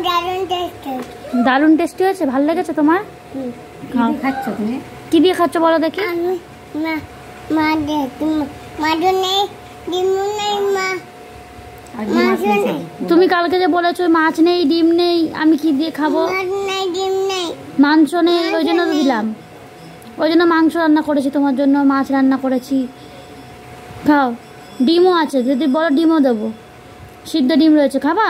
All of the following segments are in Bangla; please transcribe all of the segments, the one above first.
দারুণ টেস্টি হয়েছে, ভালো লেগেছে তোমার? খাও। খাচ্ছ তুমি? কি দিয়ে খাচ্ছ বলো দেখি? তুমি কালকে যে বলেছো মাছ নেই ডিম নেই, আমি কি দিয়ে খাবো? মাংস নেই, ওই জন্য তো দিলাম। ওই জন্য মাংস রান্না করেছি তোমার জন্য, মাছ রান্না করেছি। খাও। ডিমও আছে, যদি বলো ডিমও দেবো, সিদ্ধ ডিম রয়েছে, খাবা?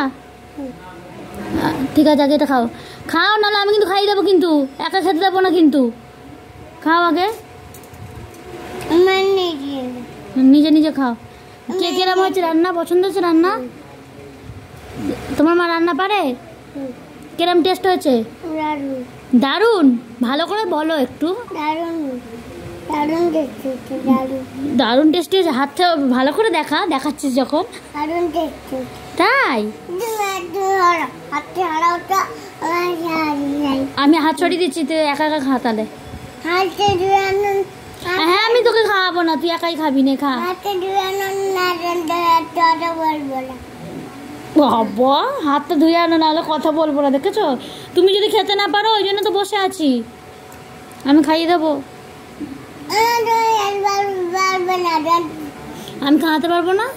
ঠিক আছে, আগে এটা খাও। খাও, নাহলে আমি কিন্তু খাইয়ে দেবো, কিন্তু একা খেতে দেবো না কিন্তু। খাও আগে, নিজে নিজে খাও। কে কিরম হয়েছে রান্না? পছন্দ হচ্ছে রান্না? তোমার মা রান্না পারে? কিরম টেস্ট হয়েছে? দারুণ। ভালো করে বলো একটু। দারুণ টেস্টি হয়েছে। হাতটা ভালো করে দেখাচ্ছিস যখন। তাই আমি হাত ছড়িয়ে দিচ্ছি, তুই একা একা খা তাহলে। হ্যাঁ, আমি তোকে খাওয়াবো না, তুই একাই খাবি না, খা। বাবা, হাতটা ধুয়ে আনো, নাহলে কথা বলবো না, দেখেছো? তুমি যদি খেতে না পারো, ওই জন্য তো বসে আছি। আমি খাইয়ে দেবো। আমি খাওয়াতে পারবো না?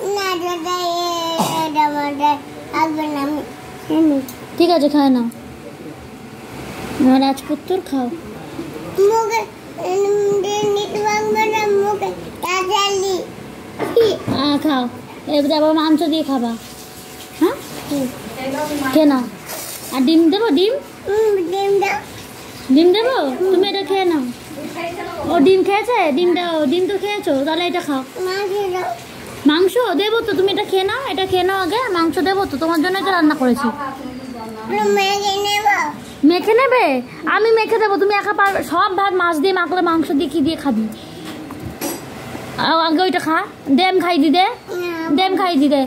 ঠিক আছে, খায় নাও। আমার রাজপুত্র, খাও। খাও। এবার আবার মাংস দিয়ে খাবা। হ্যাঁ, খেয়ে নাও। আর ডিম দেবো? ডিম দেবো, তুমি এটা খেয়ে নাও। ও ডিম খেয়েছে? ডিম দাও, ডিম তো খেয়েছো, তাহলে এটা খাও। মাংস দেবো তো, তুমি এটা খেয়ে নাও। এটা খেয়ে নাও আগে, মাংস দেবো তো, তোমার জন্য এটা রান্না করেছি। মেখে নেবে? আমি মেখে দেবো, তুমি একা পারবে? সব ভাত মাছ দিয়ে মাখলে মাংস দিয়ে কি দিয়ে খাবি? আগে ওইটা খা। দেম খাই দি দে, দেম খাই দি দে।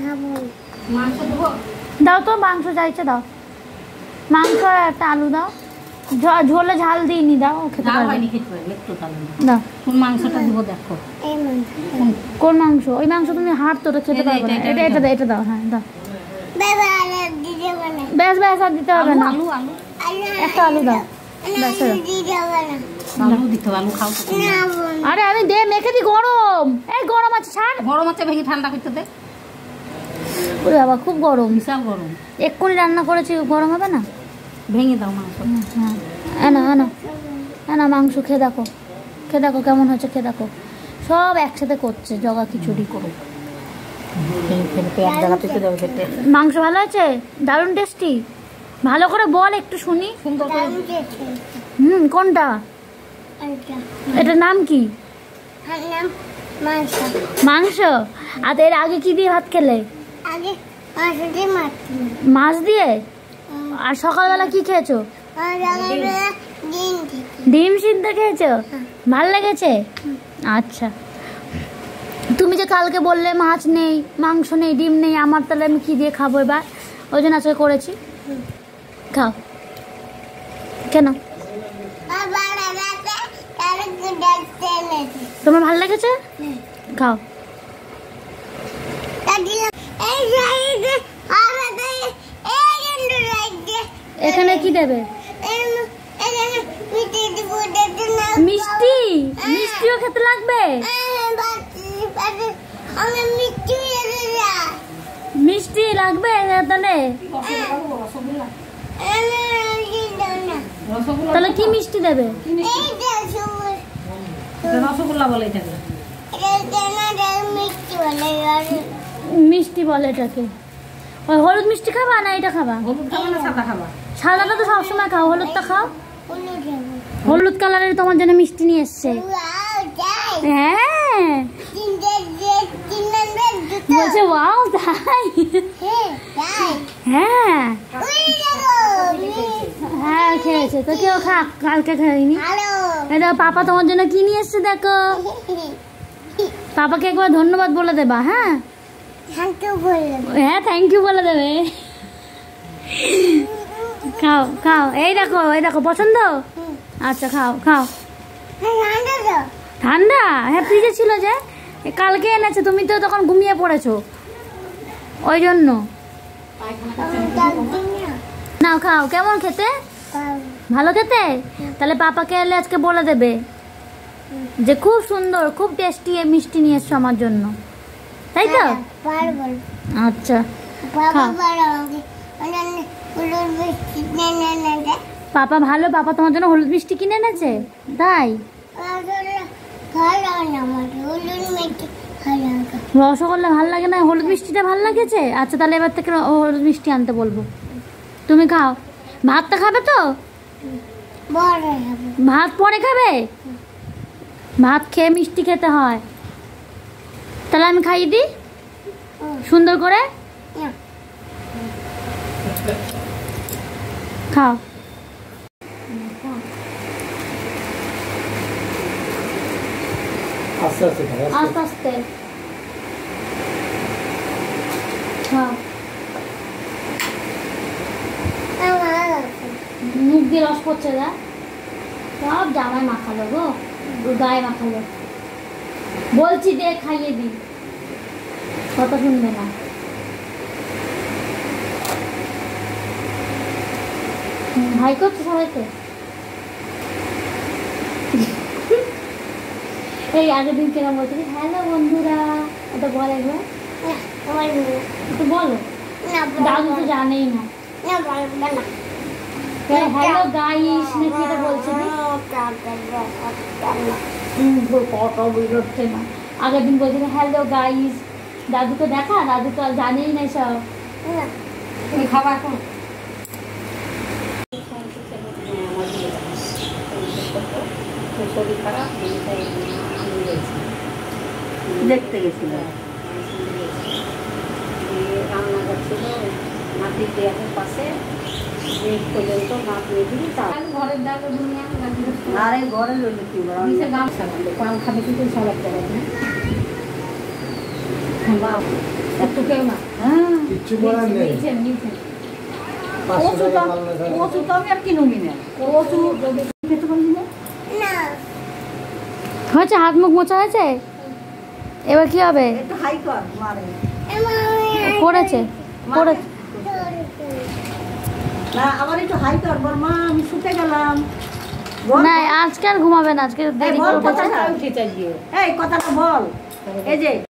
দাও তো মাংস, চাইছে দাও। মাংস আর একটা আলু দাও, ঝোলে ঝাল দিইনি, দাও খেতে পারবে। দাও মাংসটা দিব, দেখো কোন মাংস? ওই মাংস তুমি হাড় তো খেতে পারবে না। এটা দাও। হ্যাঁ দাও। বেশ আর দিতে হবে না, একটা আলু দাও। আরে আমি দে মেখে দি। গরম, এই গরম আছে, ছাড়। গরম আছে, ভেঙে ঠান্ডা করতে দে। ওরে বাবা, খুব গরম, বিশাল গরম। এক্ষুনি রান্না করেছি, গরম হবে না? ভেঙে দাও মাংস। হ্যাঁ, না মাংস খেয়ে দেখো, কেমন হচ্ছে, খেয়ে দেখো। সব একসাথে করছে, জগা খিচুড়ি করো। মাংস ভালো আছে? দারুণ টেস্টি। ভালো করে বল, একটু শুনি। কোনটা? এটার নাম কি? মাংস। আর এর আগে কি দিয়ে ভাত খেলে? মাছ দিয়ে। আর সকালবেলা কি খেয়েছো? ডিম সিদ্ধ খেয়েছো? ভাল লেগেছে? আচ্ছা। তুমি যে কালকে বললে মাছ নেই, মাংস নেই, ডিম নেই, আমার তাহলে আমি কি দিয়ে খাবো এবার? ওই জন্য আজকে করেছি। খাও। কেন? তোমার ভাল লেগেছে? খাও। এখানে কি দেবে? মিষ্টিও খেতে লাগবে? মিষ্টি লাগবে তাহলে? তাহলে কি মিষ্টি দেবে? রসগোল্লা বলে এটাকে। মিষ্টি বলে এটাকে। ওই হলুদ মিষ্টি খাবা না এটা খাবা? হলুদ খাবা না সাদা খাবা? সাদাটা তো সবসময় খাও, হলুদটা খাও। হলুদ কালারের তোমার জন্য মিষ্টি নিয়ে এসছে। হ্যাঁ বলছে ওয়াও, তাই? হ্যাঁ হ্যাঁ খেয়েছে তো, কেউ খা, কালকে খাইনি। এটা পাপা তোমার জন্য কি নিয়ে এসছে দেখো। পাপাকে একবার ধন্যবাদ বলে দেবা। হ্যাঁ হ্যাঁ, থ্যাংক ইউ বলে দেবে। খাও। এই দেখো পছন্দ? আচ্ছা খাও। ঠান্ডা? হ্যাঁ, ফ্রিজে ছিল যে, কালকে এনেছে, তুমি তো তখন ঘুমিয়ে পড়েছো, ওই জন্য। নাও খাও, কেমন খেতে? ভালো খেতে? তাহলে পাপাকে এলে আজকে বলে দেবে যে খুব সুন্দর, খুব টেস্টি মিষ্টি নিয়ে এসছো আমার জন্য, তাই তো? আচ্ছা খাও। পাপা ভালো, পাপা তোমার জন্য হলুদ মিষ্টি কিনে এনেছে, তাই? রসগোল্লা ভাল লাগে না, হলুদ মিষ্টিটা ভাল লাগেছে। আচ্ছা তাহলে এবার থেকে হলুদ মিষ্টি আনতে বলবো। তুমি খাও। ভাতটা খাবে তো? ভাত পরে খাবে? ভাত খেয়ে মিষ্টি খেতে হয়। তাহলে আমি খাইয়ে দিই সুন্দর করে। খাও। আস্তে আস্তে আস্তে আস্তে খাও। মুখ দিয়ে রস পড়ছে, না সব জামায় মাখালো গো, গায়ে মাখালো। বলছি দে খাইয়ে দি, কথা শুনবে না। ভাই করছো সবাইকে। এই আগের দিন কেন বলছি হ্যালো বন্ধুরা, এটা বল একবার, একটু বলো। দাদু তো জানেই না। হ্যালো গাইস নাকি এটা বলছে না? বেরোচ্ছে না। আগের দিন বলছিল হ্যালো গাইস, দাদুকে দেখা, দাদু তো জানেই না সব। তুমি খাবা এখন? শরীর খারাপ, দেখতে গেছিলাম। রান্নাঘর ছিল মাটির দেয়ালের পাশে, পর্যন্ত মাপ নিয়ে দিই। ঘরের ডাকে দুনিয়া আরে ঘরের রইল কি গামছা পান খাবে কিন্তু সব একটা কথা। একটু কেউ না, কিচ্ছু বলার নেই। কচু তো আমি আর কিনুমি না। কচু খেতে পারলি না? হয়েছে, হাত মুখ মোছা হয়েছে, এবার কি হবে? একটু হাই কর মারে। করেছে করেছে। না আবার একটু হাই কর, বল মা আমি শুতে গেলাম। না আজকে আর ঘুমাবে না, আজকে দেরি করে উঠেছে। এই কথাটা বল। এই যে